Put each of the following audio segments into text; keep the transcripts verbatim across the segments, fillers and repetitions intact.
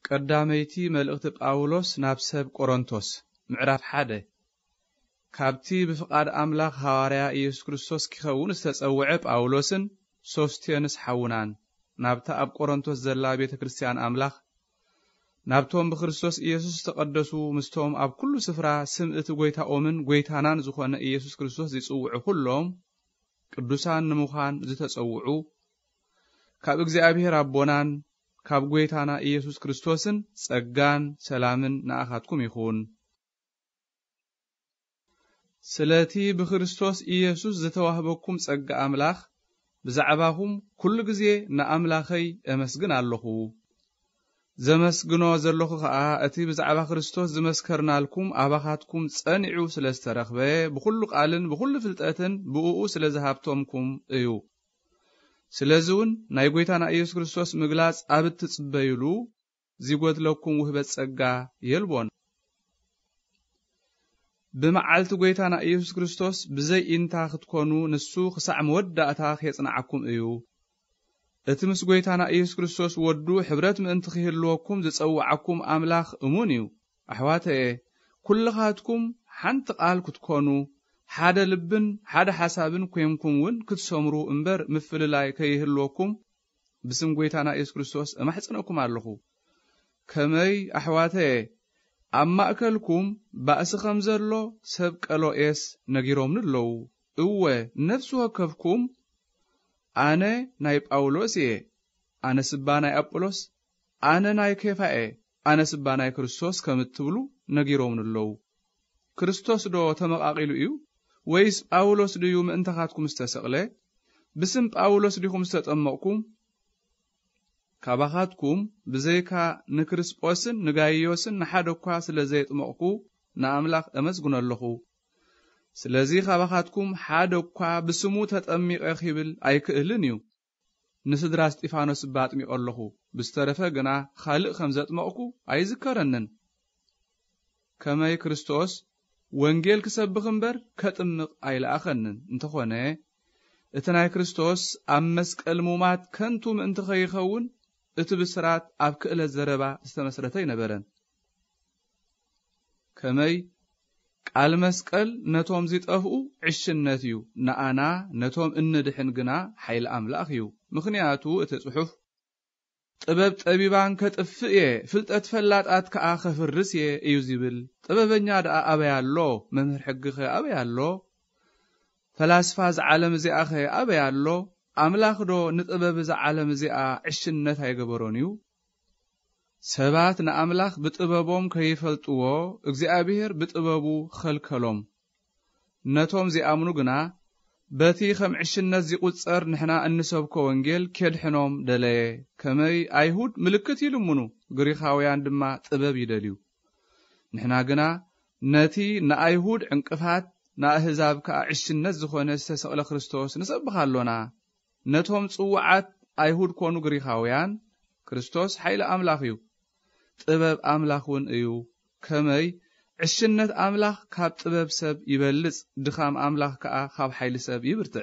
قداميتي ملئت باولوس نابسب قرنطوس معرف حده كابتي بفقاد أملاك هواريا إيسوس كريستوس كيخون استتصوع باولوسن سوستيانس حونان نابتا أب قرنطوس زلا بيت كريستيان أملاك نابتهم بخريستوس إيسوس تقدسوا مستهم أب كل سفرة سمعت قويتا أومن قويتانان زخوان إيسوس كريستوس يتصوعوا كلهم قدسان نموخان زتصوعوا كاب እግዚአብሔር አቦናን ካብ ጎይታና ኢየሱስ ክርስቶስን ጸጋን ሰላምን ንኣኻትኩም ይኹን ስለቲ ብክርስቶስ ኢየሱስ ዝተዋህበኩም ጸጋ አምላኽ ብዛዕባኹም ኩሉ ግዜ ንኣምላኸይ ኣመስግን ኣለኹ ዘመስግኖ ዘለኹ ኸኣ እቲ ብዛዕባ ክርስቶስ ዝመስከርናልኩም ኣባኻትኩም ጸኒዑ ስለዝተረኽበ ብኩሉ ቃልን ብኩሉ ፍልጠትን ብኡኡ ስለዝሃብቶምኩም እዩ ስለዚውን ናይ ጎይታና ኢየሱስ ክርስቶስ ምግላጽ ኣብት ጽበይሉ ዚጎድለኩም ውህበት ጸጋ የልቦን ብመዓልቲ ጎይታና ኢየሱስ ክርስቶስ ብዘይ ኢንታ ክትኮኑ ንሱ ክሳዕ መወዳእታ የጽናዓኩም እዩ እቲ ምስ ጎይታና ኢየሱስ ክርስቶስ ወዱ ሕብረት ምእንቲ ክህልወኩም ዝጸውዓኩም ኣምላኽ እሙን እዩ ኣሕዋተየ ኩልኻትኩም ሓንቲ ቃል ክትኮኑ ሓደ ልብን ሓደ ሓሳብን ኮይንኩም ውን ክትሰምሩ እምበር ምፍልላይ ከይህልወኩም ብስም ጎይታና ኢየሱስ ክርስቶስ እማሕጽነኩም ኣለኹ ከመይ ኣሕዋተየ ኣብ ማእከልኩም ባእሲ ከም ዘሎ ሰብ ቀሎኤስ ነጊሮምን ኣለዉ እወ ነፍሲ ወከፍኩም ኣነ ናይ ጳውሎስ እየ ኣነ ስባ ናይ ኣጵሎስ ኣነ ናይ ኬፋ እየ ኣነ ስባ ናይ ክርስቶስ ከም እትብሉ ነጊሮምን ኣለዉ ክርስቶስ ዶ ተመቃቂሉ እዩ ወይስ ጳውሎስ ድዩ ምእንተኻትኩም ዝተሰቕለ ብስም ጳውሎስ ዲኹም ዝተጠመቕኩም ካባኻትኩም ብዘይካ ንክርስጶስን ንጋይዮስን ንሓደኳ ስለዘይጥመቕኩ ንኣምላኽ ኣመስግኖ ኣለኹ ስለዚ ካባኻትኩም ሓደኳ ብስሙ ተጠሚቐ ኺብል ኣይክእልን እዩ ንስድራ እስጢፋኖስ ባጥሚቆ ኣለኹ ብዝተረፈ ግና ካልእ ከም ዘጥመቕኩ ኣይዝከረንን ከመይ ክርስቶስ ወንጌል ክሰብኽ እምበር ከጥምቕ ኣይለኣኸንን እንተኾነ እቲ ናይ ክርስቶስ ኣብ መስቀል ሙማት ከንቱ ምእንቲ ኸይኸውን እቲ ብስራት ኣብ ክእለት ዘረባ ዝተመስረተ ይነበረን ከመይ ቃል መስቀል ነቶም ዝጠፍኡ ዕሽነት እዩ ንኣና ነቶም እንድሕን ግና ሓይል ኣምላኽ እዩ ምኽንያቱ እቲ ጽሑፍ ጥበብ ጠቢባን ከጥፍእ እየ ፍልጠት ፈላጣት ከኣ ኸፍርስ እየ እዩ ዝብል ጥበበኛ ደኣ ኣበይ ኣሎ መምህር ሕጊ ኸ ኣበይ ኣሎ ፈላስፋ ዝዓለም እዚኣ ኸ ኣበይ ኣሎ ኣምላኽ ዶ ንጥበብ ዝዓለም እዚኣ ዕሽነት ኣይገበሮን እዩ ሰባት ንኣምላኽ ብጥበቦም ከይፈልጥዎ እግዚአብሔር ብጥበቡ ኸልከሎም ነቶም ዝኣምኑ ግና በቲ ከም ዕሽነት ዝቁጸር ንሕና እንሰብኮ ወንጌል ከድሕኖም ደለየ ከመይ ኣይሁድ ምልክት ይልምኑ ግሪኻውያን ድማ ጥበብ ይደልዩ ንሕና ግና ነቲ ንኣይሁድ ዕንቅፋት ንኣህዛብ ከዓ ዕሽነት ዝኾነ ዝተሰቕለ ክርስቶስ ንሰብኽ ኣሎና ነቶም ጽዋዓት ኣይሁድ ኮኑ ግሪኻውያን ክርስቶስ ሓይሊ ኣምላኽ እዩ ጥበብ ኣምላኽ ውን እዩ ከመይ ዕሽነት ኣምላኽ ካብ ጥበብ ሰብ ይበልጽ ድኻም ኣምላኽ ከዓ ካብ ሓይሊ ሰብ ይብርትዕ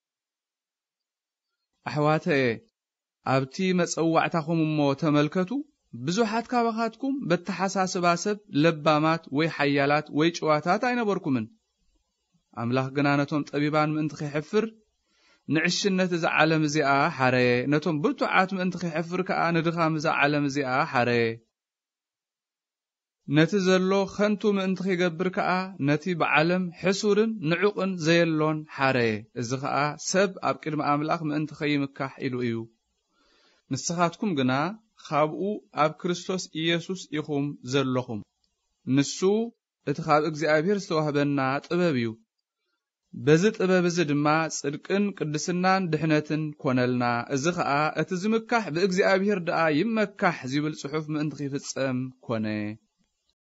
ኣሕዋተየ ኣብቲ መጸዋዕታኹም እሞ ተመልከቱ ብዙሓት ካባኻትኩም በተሓሳስባ ሰብ ለባማት ወይ ሓያላት ወይ ጨዋታት ኣይነበርኩምን ኣምላኽ ግና ነቶም ጠቢባን ምእንቲ ኸይሕፍር ንዕሽነት እዛ ዓለም እዚኣ ሓረየ ነቶም ብርቱዓት ምእንቲ ኸይሕፍር ከዓ ንድኻም እዛ ዓለም እዚኣ ሓረየ ነቲ ዘሎ ኸንቱ ምእንቲ ኸይገብር ከዓ ነቲ ብዓለም ሕሱርን ንዑቕን ዘየሎን ሓረየ እዚ ከዓ ሰብ ኣብ ቅድሚ ኣምላኽ ምእንቲ ኸይምካሕ ኢሉ እዩ ንስኻትኩም ግና ካብኡ ኣብ ክርስቶስ ኢየሱስ ኢኹም ዘለኹም ንሱ እቲ ካብ እግዚአብሔር ዝተዋህበና ጥበብ እዩ በዚ ጥበብ እዚ ድማ ጽድቅን ቅድስናን ድሕነትን ኮነልና እዚ ከዓ እቲ ዝምካሕ ብእግዚአብሔር ደኣ ይመካሕ ዝብል ጽሑፍ ምእንቲ ኺፍጸም ኮነ